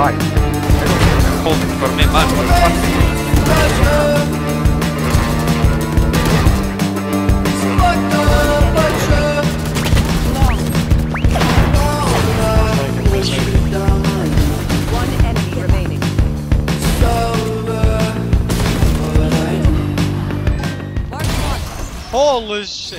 fight. I don't think they're holding for me, man. We're fighting. One enemy remaining. Holy shit!